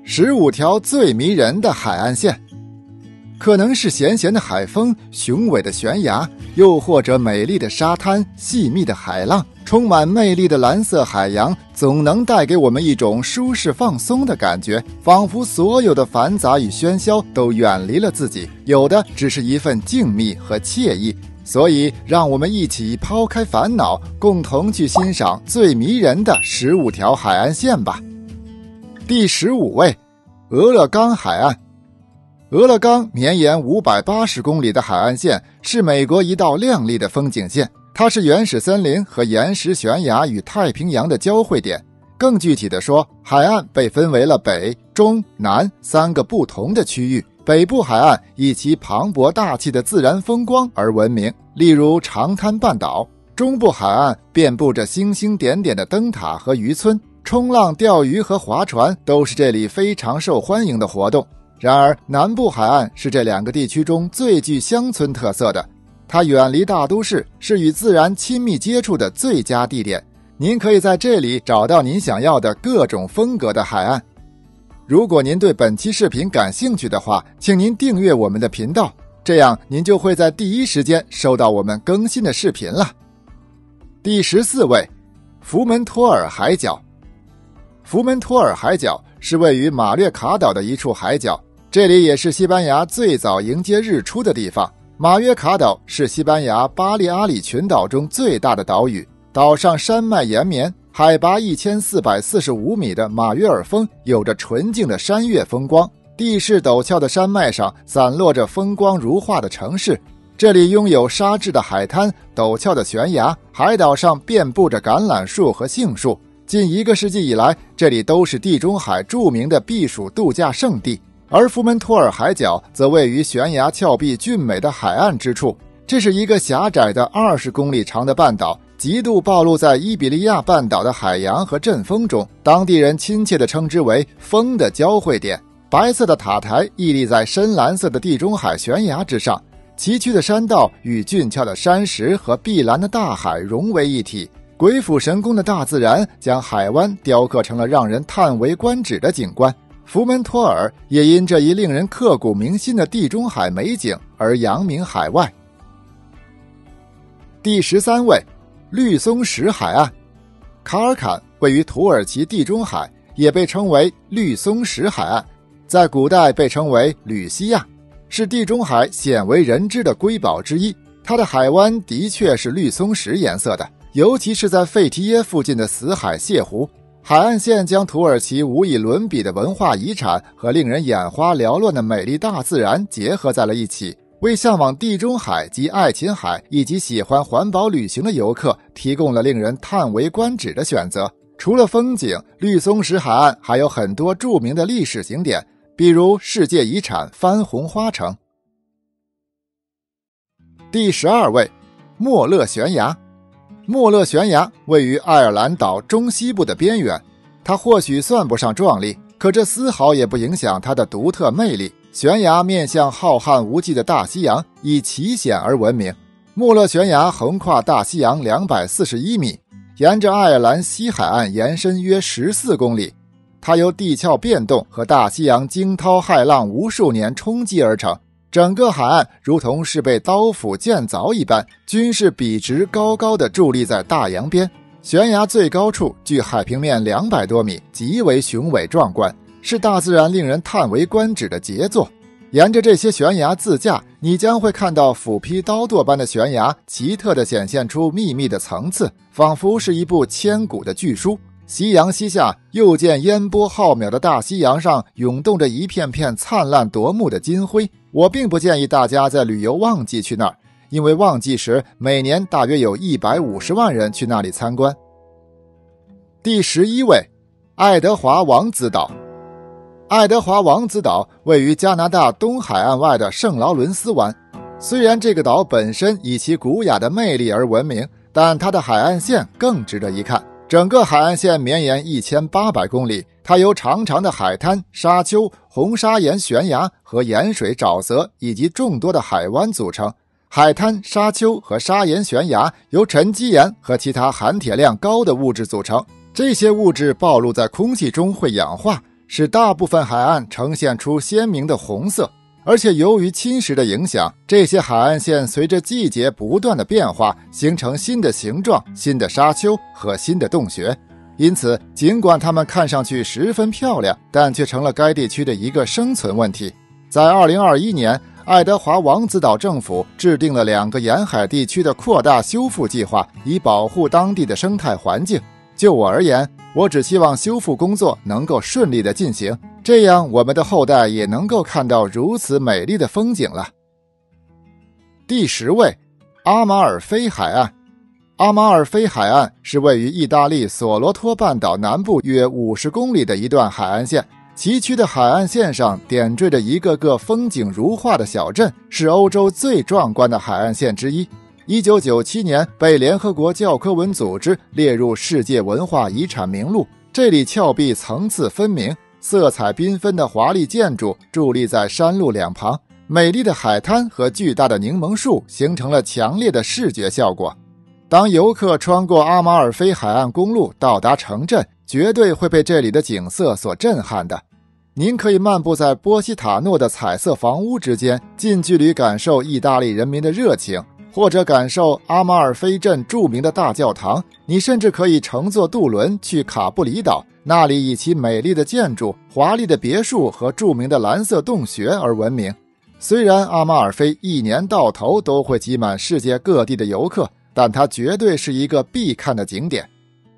15条最迷人的海岸线。可能是咸咸的海风、雄伟的悬崖，又或者美丽的沙滩、细密的海浪，充满魅力的蓝色海洋，总能带给我们一种舒适放松的感觉，仿佛所有的繁杂与喧嚣都远离了自己，有的只是一份静谧和惬意。所以让我们一起抛开烦恼，共同去欣赏最迷人的15条海岸线吧。第15位，俄勒冈海岸。俄勒冈绵延580公里的海岸线是美国一道亮丽的风景线，它是原始森林和岩石悬崖与太平洋的交汇点。更具体地说，海岸被分为了北、中、南3个不同的区域。北部海岸以其磅礴大气的自然风光而闻名，例如长滩半岛。中部海岸遍布着星星点点的灯塔和渔村，冲浪、钓鱼和划船都是这里非常受欢迎的活动。然而南部海岸是这2个地区中最具乡村特色的，它远离大都市，是与自然亲密接触的最佳地点。您可以在这里找到您想要的各种风格的海岸。如果您对本期视频感兴趣的话，请您订阅我们的频道，这样您就会在第一时间收到我们更新的视频了。第14位，福门托尔海角。福门托尔海角是位于马略卡岛的一处海角，这里也是西班牙最早迎接日出的地方。马约卡岛是西班牙巴利阿里群岛中最大的岛屿，岛上山脉延绵，海拔1445米的马约尔峰有着纯净的山岳风光，地势陡峭的山脉上散落着风光如画的城市。这里拥有沙质的海滩、陡峭的悬崖，海岛上遍布着橄榄树和杏树。近1个世纪以来，这里都是地中海著名的避暑度假胜地。而福门托尔海角则位于悬崖峭壁俊美的海岸之处，这是一个狭窄的20公里长的半岛，极度暴露在伊比利亚半岛的海洋和阵风中，当地人亲切地称之为风的交汇点。白色的塔台屹立在深蓝色的地中海悬崖之上，崎岖的山道与俊俏的山石和碧蓝的大海融为一体，鬼斧神工的大自然将海湾雕刻成了让人叹为观止的景观。福门托尔也因这一令人刻骨铭心的地中海美景而扬名海外。第13位，绿松石海岸。卡尔坎位于土耳其地中海，也被称为绿松石海岸，在古代被称为吕西亚，是地中海鲜为人知的瑰宝之一。它的海湾的确是绿松石颜色的，尤其是在费提耶附近的死海泻湖。海岸线将土耳其无以伦比的文化遗产和令人眼花缭乱的美丽大自然结合在了一起，为向往地中海及爱琴海以及喜欢环保旅行的游客提供了令人叹为观止的选择。除了风景，绿松石海岸还有很多著名的历史景点，比如世界遗产番红花城。第12位，莫勒悬崖。莫勒悬崖位于爱尔兰岛中西部的边缘，它或许算不上壮丽，可这丝毫也不影响它的独特魅力。悬崖面向浩瀚无际的大西洋，以奇险而闻名。莫勒悬崖横跨大西洋241米，沿着爱尔兰西海岸延伸约14公里。它由地壳变动和大西洋惊涛骇浪无数年冲击而成，整个海岸如同是被刀斧剑凿一般，均是笔直高高的伫立在大洋边。悬崖最高处距海平面200多米，极为雄伟壮观，是大自然令人叹为观止的杰作。沿着这些悬崖自驾，你将会看到斧劈刀剁般的悬崖奇特地显现出密密的层次，仿佛是一部千古的巨书。夕阳西下，又见烟波浩渺的大西洋上涌动着一片片灿烂夺目的金辉。我并不建议大家在旅游旺季去那儿，因为旺季时每年大约有150万人去那里参观。第11位，爱德华王子岛。爱德华王子岛位于加拿大东海岸外的圣劳伦斯湾，虽然这个岛本身以其古雅的魅力而闻名，但它的海岸线更值得一看。整个海岸线绵延1800公里，它由长长的海滩、沙丘、红砂岩悬崖和盐水沼泽以及众多的海湾组成。海滩、沙丘和砂岩悬崖由沉积岩和其他含铁量高的物质组成，这些物质暴露在空气中会氧化， 使大部分海岸呈现出鲜明的红色，而且由于侵蚀的影响，这些海岸线随着季节不断的变化，形成新的形状、新的沙丘和新的洞穴。因此，尽管它们看上去十分漂亮，但却成了该地区的一个生存问题。在2021年，爱德华王子岛政府制定了2个沿海地区的扩大修复计划，以保护当地的生态环境。就我而言，我只希望修复工作能够顺利地进行，这样我们的后代也能够看到如此美丽的风景了。第10位，阿马尔菲海岸。阿马尔菲海岸是位于意大利索罗托半岛南部约50公里的一段海岸线，崎岖的海岸线上点缀着一个个风景如画的小镇，是欧洲最壮观的海岸线之一。1997年被联合国教科文组织列入世界文化遗产名录。这里峭壁层次分明，色彩缤纷的华丽建筑伫立在山路两旁，美丽的海滩和巨大的柠檬树形成了强烈的视觉效果。当游客穿过阿马尔菲海岸公路到达城镇，绝对会被这里的景色所震撼的。您可以漫步在波西塔诺的彩色房屋之间，近距离感受意大利人民的热情，或者感受阿马尔菲镇著名的大教堂。你甚至可以乘坐渡轮去卡布里岛，那里以其美丽的建筑、华丽的别墅和著名的蓝色洞穴而闻名。虽然阿马尔菲一年到头都会挤满世界各地的游客，但它绝对是一个必看的景点。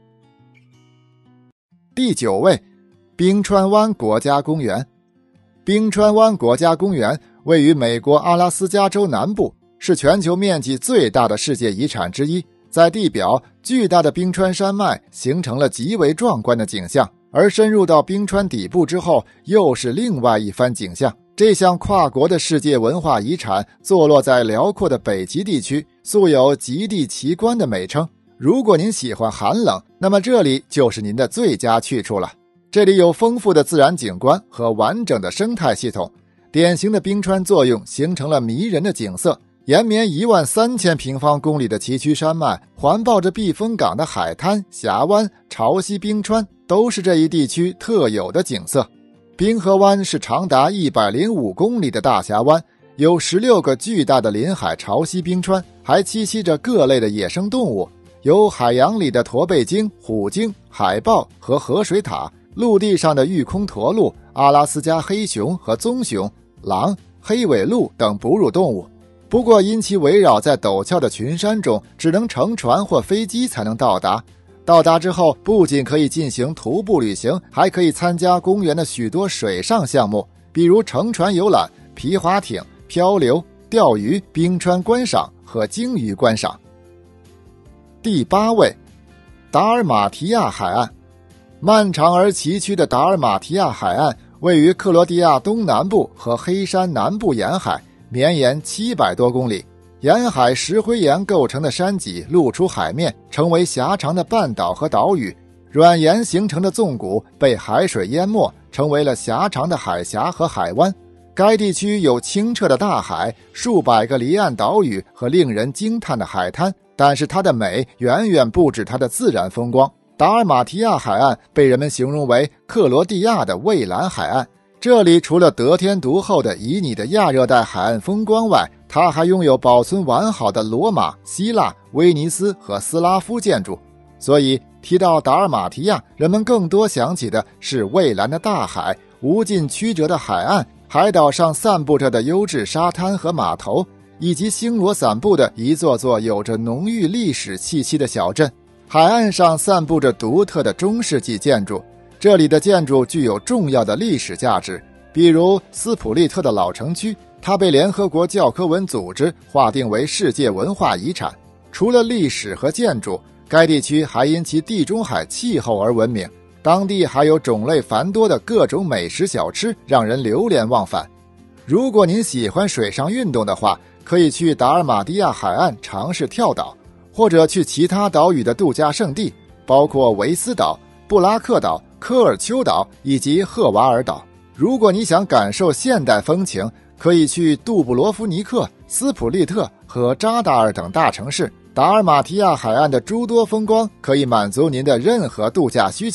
第9位，冰川湾国家公园。冰川湾国家公园位于美国阿拉斯加州南部，是全球面积最大的世界遗产之一。在地表，巨大的冰川山脉形成了极为壮观的景象，而深入到冰川底部之后，又是另外一番景象。这项跨国的世界文化遗产坐落在辽阔的北极地区，素有极地奇观的美称。如果您喜欢寒冷，那么这里就是您的最佳去处了。这里有丰富的自然景观和完整的生态系统，典型的冰川作用形成了迷人的景色。延绵13000平方公里的崎岖山脉，环抱着避风港的海滩、峡湾、潮汐冰川，都是这一地区特有的景色。冰河湾是长达105公里的大峡湾，有16个巨大的临海潮汐冰川，还栖息着各类的野生动物，有海洋里的驼背鲸、虎鲸、海豹和河水獭，陆地上的玉空驼鹿、阿拉斯加黑熊和棕熊、狼、黑尾鹿等哺乳动物。不过因其围绕在陡峭的群山中，只能乘船或飞机才能到达。到达之后，不仅可以进行徒步旅行，还可以参加公园的许多水上项目，比如乘船游览、皮划艇、漂流、钓鱼、冰川观赏和鲸鱼观赏。第8位，达尔马提亚海岸。漫长而崎岖的达尔马提亚海岸位于克罗地亚东南部和黑山南部沿海，绵延700多公里，沿海石灰岩构成的山脊露出海面，成为狭长的半岛和岛屿。软岩形成的纵谷被海水淹没，成为了狭长的海峡和海湾。该地区有清澈的大海、数百个离岸岛屿和令人惊叹的海滩，但是它的美远远不止它的自然风光。达尔马提亚海岸被人们形容为克罗地亚的蔚蓝海岸。这里除了得天独厚的旖旎的亚热带海岸风光外，它还拥有保存完好的罗马、希腊、威尼斯和斯拉夫建筑。所以提到达尔马提亚，人们更多想起的是蔚蓝的大海、无尽曲折的海岸、海岛上散布着的优质沙滩和码头，以及星罗散布的一座座有着浓郁历史气息的小镇。海岸上散布着独特的中世纪建筑，这里的建筑具有重要的历史价值，比如斯普利特的老城区，它被联合国教科文组织划定为世界文化遗产。除了历史和建筑，该地区还因其地中海气候而闻名，当地还有种类繁多的各种美食小吃，让人流连忘返。如果您喜欢水上运动的话，可以去达尔马提亚海岸尝试跳岛，或者去其他岛屿的度假胜地，包括维斯岛、布拉克岛、科尔丘岛以及赫瓦尔岛。如果你想感受现代风情，可以去杜布罗夫尼克、斯普利特和扎达尔等大城市。达尔马提亚海岸的诸多风光可以满足您的任何度假需求，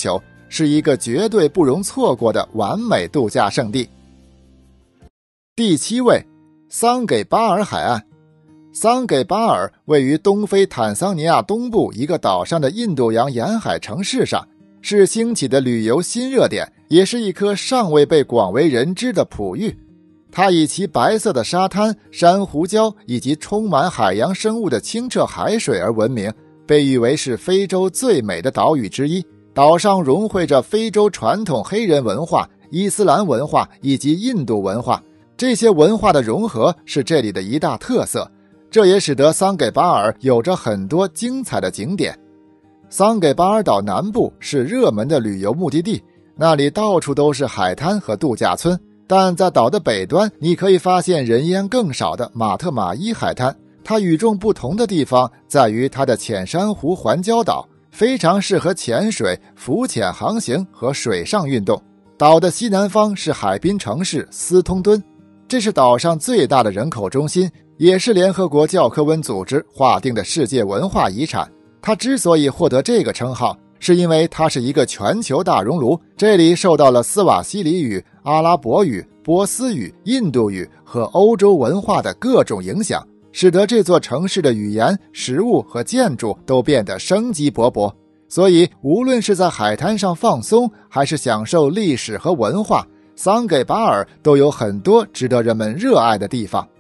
是一个绝对不容错过的完美度假胜地。第7位，桑给巴尔海岸。桑给巴尔位于东非坦桑尼亚东部一个岛上的印度洋沿海城市上，是兴起的旅游新热点，也是一颗尚未被广为人知的璞玉。它以其白色的沙滩、珊瑚礁以及充满海洋生物的清澈海水而闻名，被誉为是非洲最美的岛屿之一。岛上融汇着非洲传统黑人文化、伊斯兰文化以及印度文化，这些文化的融合是这里的一大特色，这也使得桑给巴尔有着很多精彩的景点。桑给巴尔岛南部是热门的旅游目的地，那里到处都是海滩和度假村，但在岛的北端，你可以发现人烟更少的马特马伊海滩。它与众不同的地方在于它的浅珊瑚环礁岛，非常适合潜水、浮潜航行和水上运动。岛的西南方是海滨城市斯通敦，这是岛上最大的人口中心，也是联合国教科文组织划定的世界文化遗产。它之所以获得这个称号，是因为它是一个全球大熔炉，这里受到了斯瓦希里语、阿拉伯语、波斯语、印度语和欧洲文化的各种影响，使得这座城市的语言、食物和建筑都变得生机勃勃。所以无论是在海滩上放松，还是享受历史和文化，桑给巴尔都有很多值得人们热爱的地方。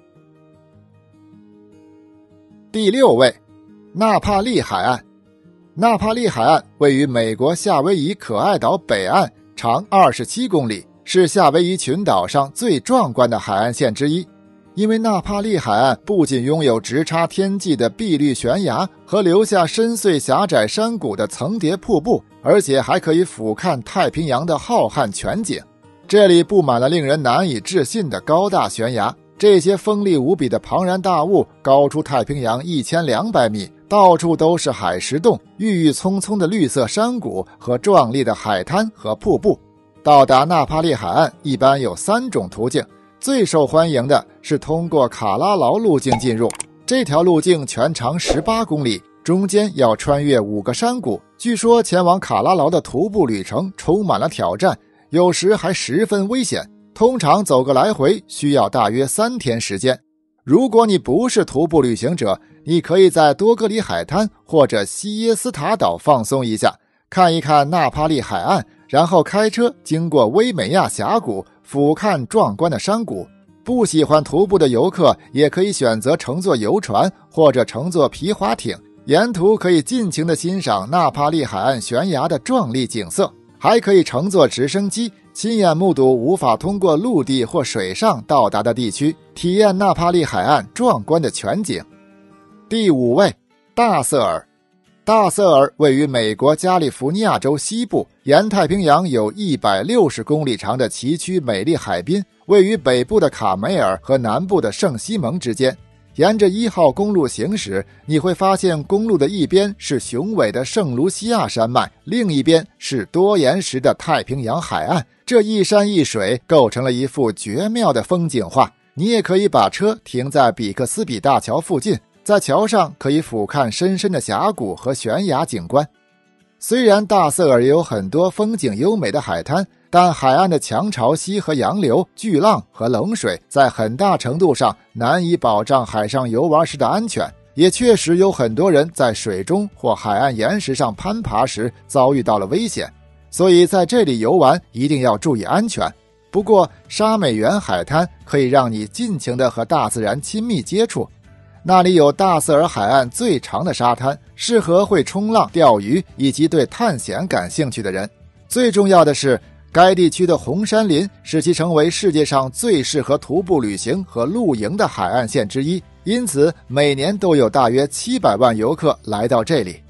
第6位，纳帕利海岸。纳帕利海岸位于美国夏威夷可爱岛北岸，长27公里，是夏威夷群岛上最壮观的海岸线之一。因为纳帕利海岸不仅拥有直插天际的碧绿悬崖和留下深邃狭窄山谷的层叠瀑布，而且还可以俯瞰太平洋的浩瀚全景。这里布满了令人难以置信的高大悬崖，这些锋利无比的庞然大物高出太平洋1200米，到处都是海石洞、郁郁葱葱的绿色山谷和壮丽的海滩和瀑布。到达纳帕利海岸一般有3种途径，最受欢迎的是通过卡拉劳路径进入，这条路径全长18公里，中间要穿越5个山谷。据说前往卡拉劳的徒步旅程充满了挑战，有时还十分危险，通常走个来回需要大约3天时间。如果你不是徒步旅行者，你可以在多格里海滩或者西耶斯塔岛放松一下，看一看纳帕利海岸，然后开车经过威美亚峡谷，俯瞰壮观的山谷。不喜欢徒步的游客也可以选择乘坐游船或者乘坐皮划艇，沿途可以尽情地欣赏纳帕利海岸悬崖的壮丽景色，还可以乘坐直升机亲眼目睹无法通过陆地或水上到达的地区，体验纳帕利海岸壮观的全景。第5位，大瑟尔。大瑟尔位于美国加利福尼亚州西部，沿太平洋有160公里长的崎岖美丽海滨，位于北部的卡梅尔和南部的圣西蒙之间。沿着1号公路行驶，你会发现公路的一边是雄伟的圣卢西亚山脉，另一边是多岩石的太平洋海岸，这一山一水构成了一幅绝妙的风景画。你也可以把车停在比克斯比大桥附近，在桥上可以俯瞰深深的峡谷和悬崖景观。虽然大瑟尔也有很多风景优美的海滩，但海岸的强潮汐和洋流、巨浪和冷水在很大程度上难以保障海上游玩时的安全，也确实有很多人在水中或海岸岩石上攀爬时遭遇到了危险，所以在这里游玩一定要注意安全。不过沙美园海滩可以让你尽情地和大自然亲密接触，那里有大瑟尔海岸最长的沙滩，适合会冲浪、钓鱼以及对探险感兴趣的人。最重要的是，该地区的红杉林使其成为世界上最适合徒步旅行和露营的海岸线之一，因此每年都有大约700万游客来到这里。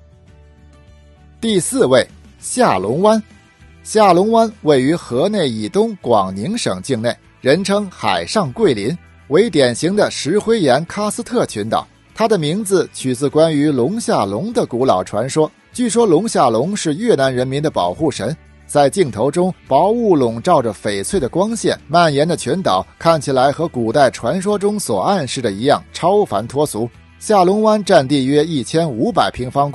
第4位，下龙湾。下龙湾位于河内以东广宁省境内，人称海上桂林，为典型的石灰岩喀斯特群岛。它的名字取自关于龙下龙的古老传说，据说龙下龙是越南人民的保护神。在镜头中，薄雾笼罩着翡翠的光线，蔓延的群岛看起来和古代传说中所暗示的一样超凡脱俗。下龙湾占地约1500平方公里，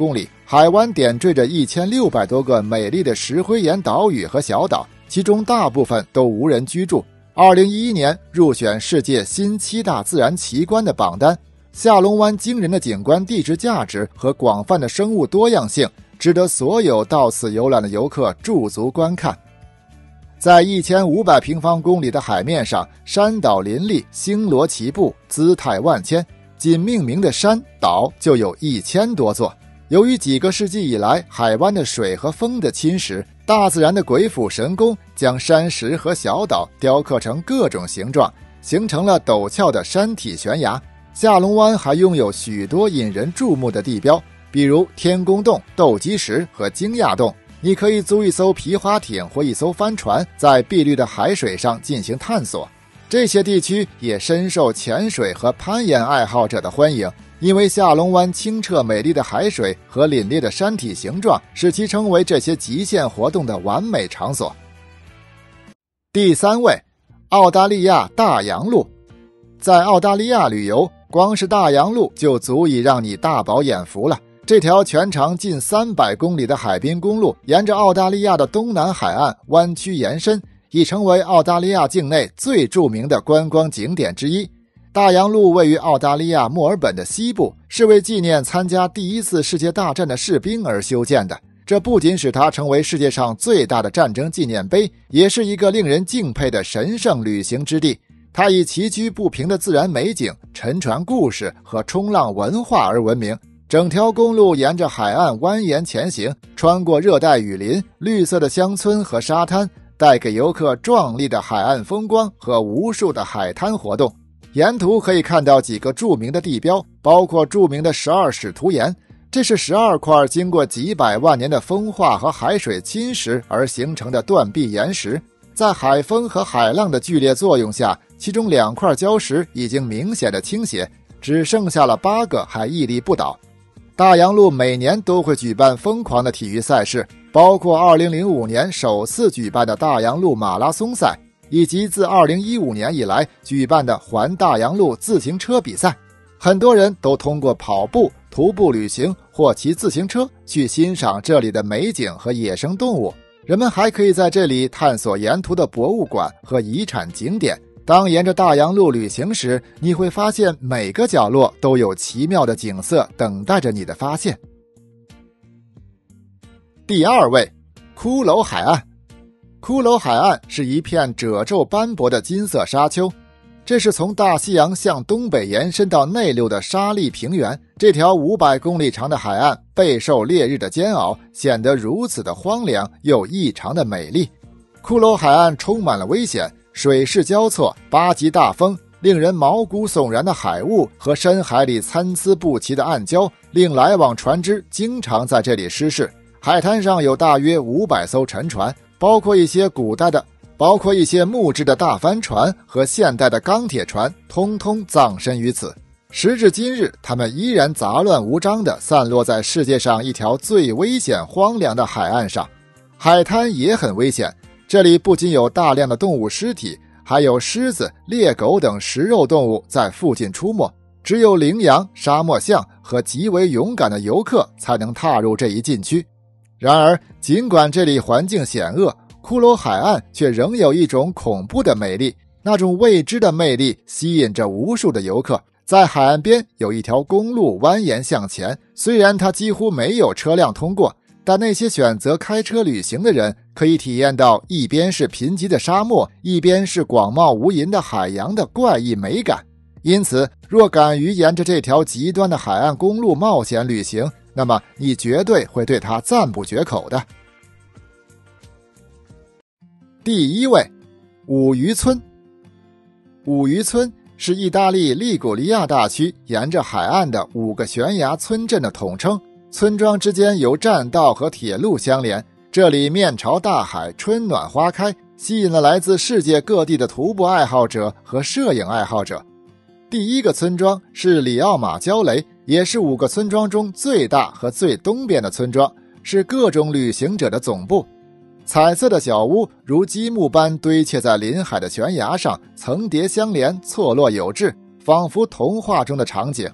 海湾点缀着1600多个美丽的石灰岩岛屿和小岛，其中大部分都无人居住。2011年入选世界新7大自然奇观的榜单。下龙湾惊人的景观地质价值和广泛的生物多样性，值得所有到此游览的游客驻足观看。在1500平方公里的海面上，山岛林立，星罗棋布，姿态万千，仅命名的山岛就有1000多座。由于几个世纪以来海湾的水和风的侵蚀，大自然的鬼斧神工将山石和小岛雕刻成各种形状，形成了陡峭的山体悬崖。下龙湾还拥有许多引人注目的地标，比如天宫洞、斗鸡石和惊讶洞。你可以租一艘皮划艇或一艘帆船，在碧绿的海水上进行探索。这些地区也深受潜水和攀岩爱好者的欢迎，因为下龙湾清澈美丽的海水和凛冽的山体形状，使其成为这些极限活动的完美场所。第3位，澳大利亚大洋路。在澳大利亚旅游，光是大洋路就足以让你大饱眼福了。这条全长近300公里的海滨公路，沿着澳大利亚的东南海岸弯曲延伸，已成为澳大利亚境内最著名的观光景点之一。大洋路位于澳大利亚墨尔本的西部，是为纪念参加第1次世界大战的士兵而修建的。这不仅使它成为世界上最大的战争纪念碑，也是一个令人敬佩的神圣旅行之地。它以崎岖不平的自然美景、沉船故事和冲浪文化而闻名。整条公路沿着海岸蜿蜒前行，穿过热带雨林、绿色的乡村和沙滩，带给游客壮丽的海岸风光和无数的海滩活动。沿途可以看到几个著名的地标，包括著名的12使徒岩，这是12块经过几百万年的风化和海水侵蚀而形成的断壁岩石。在海风和海浪的剧烈作用下，其中2块礁石已经明显的倾斜，只剩下了8个还屹立不倒。大洋路每年都会举办疯狂的体育赛事，包括2005年首次举办的大洋路马拉松赛，以及自2015年以来举办的环大洋路自行车比赛。很多人都通过跑步、徒步旅行或骑自行车去欣赏这里的美景和野生动物。人们还可以在这里探索沿途的博物馆和遗产景点。当沿着大洋路旅行时，你会发现每个角落都有奇妙的景色等待着你的发现。第2位，骷髅海岸。骷髅海岸是一片褶皱斑驳的金色沙丘，这是从大西洋向东北延伸到内陆的沙砾平原。这条500公里长的海岸备受烈日的煎熬，显得如此的荒凉又异常的美丽。骷髅海岸充满了危险，水势交错，8级大风，令人毛骨悚然的海雾和深海里参差不齐的暗礁，令来往船只经常在这里失事。海滩上有大约500艘沉船，包括一些木质的大帆船和现代的钢铁船，通通葬身于此。时至今日，它们依然杂乱无章地散落在世界上一条最危险荒凉的海岸上。海滩也很危险，这里不仅有大量的动物尸体，还有狮子、猎狗等食肉动物在附近出没。只有羚羊、沙漠象和极为勇敢的游客才能踏入这一禁区。然而，尽管这里环境险恶，骷髅海岸却仍有一种恐怖的美丽，那种未知的魅力吸引着无数的游客。在海岸边有一条公路蜿蜒向前，虽然它几乎没有车辆通过，但那些选择开车旅行的人可以体验到一边是贫瘠的沙漠，一边是广袤无垠的海洋的怪异美感。因此，若敢于沿着这条极端的海岸公路冒险旅行，那么你绝对会对它赞不绝口的。第1位，五渔村。五渔村是意大利利古里亚大区沿着海岸的5个悬崖村镇的统称，村庄之间由栈道和铁路相连，这里面朝大海，春暖花开，吸引了来自世界各地的徒步爱好者和摄影爱好者。第1个村庄是里奥马焦雷，也是5个村庄中最大和最东边的村庄，是各种旅行者的总部。彩色的小屋如积木般堆砌在临海的悬崖上，层叠相连，错落有致，仿佛童话中的场景。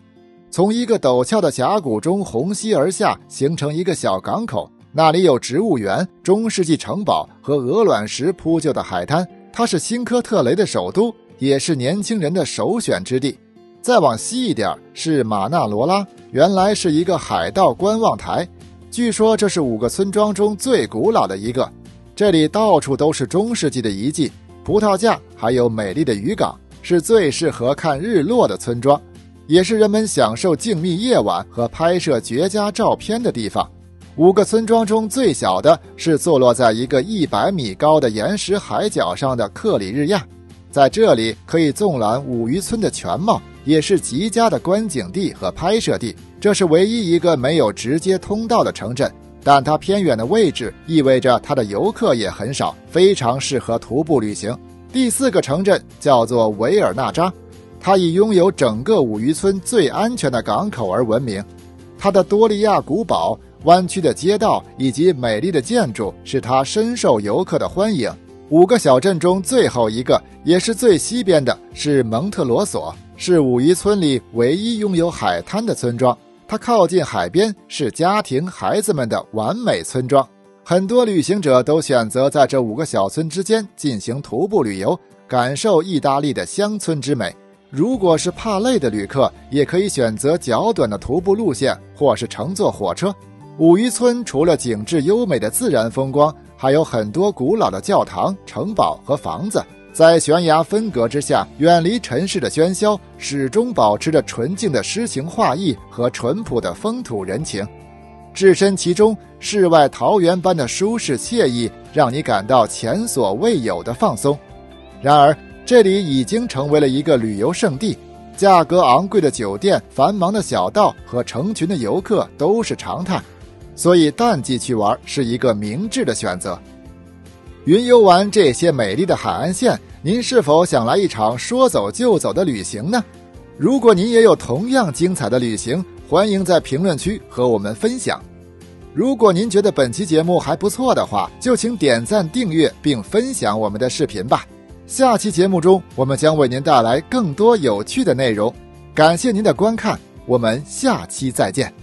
从一个陡峭的峡谷中虹吸而下，形成一个小港口，那里有植物园、中世纪城堡和鹅卵石铺就的海滩。它是新科特雷的首都，也是年轻人的首选之地。再往西一点是马纳罗拉，原来是一个海盗观望台，据说这是5个村庄中最古老的一个。这里到处都是中世纪的遗迹，葡萄架还有美丽的渔港，是最适合看日落的村庄，也是人们享受静谧夜晚和拍摄绝佳照片的地方。5个村庄中最小的是坐落在一个100米高的岩石海角上的克里日亚，在这里可以纵览五渔村的全貌，也是极佳的观景地和拍摄地。这是唯一一个没有直接通道的城镇，但它偏远的位置意味着它的游客也很少，非常适合徒步旅行。第4个城镇叫做维尔纳扎，它以拥有整个五渔村最安全的港口而闻名。它的多利亚古堡、弯曲的街道以及美丽的建筑使它深受游客的欢迎。5个小镇中最后一个，也是最西边的，是蒙特罗索，是五渔村里唯一拥有海滩的村庄。它靠近海边，是家庭孩子们的完美村庄。很多旅行者都选择在这5个小村之间进行徒步旅游，感受意大利的乡村之美。如果是怕累的旅客，也可以选择较短的徒步路线，或是乘坐火车。五渔村除了景致优美的自然风光，还有很多古老的教堂、城堡和房子，在悬崖分隔之下，远离尘世的喧嚣，始终保持着纯净的诗情画意和淳朴的风土人情。置身其中，世外桃源般的舒适惬意，让你感到前所未有的放松。然而这里已经成为了一个旅游胜地，价格昂贵的酒店、繁忙的小道和成群的游客都是常态，所以淡季去玩是一个明智的选择。云游完这些美丽的海岸线，您是否想来一场说走就走的旅行呢？如果您也有同样精彩的旅行，欢迎在评论区和我们分享。如果您觉得本期节目还不错的话，就请点赞、订阅并分享我们的视频吧。下期节目中，我们将为您带来更多有趣的内容。感谢您的观看，我们下期再见。